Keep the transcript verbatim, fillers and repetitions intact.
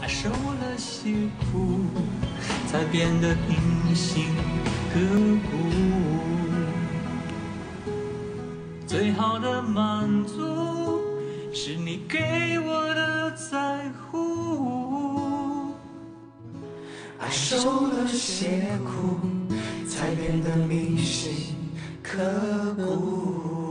爱受了些苦，才变得平心刻骨。最好的满足是你给我的在乎，爱受了些苦，才变得铭心刻骨。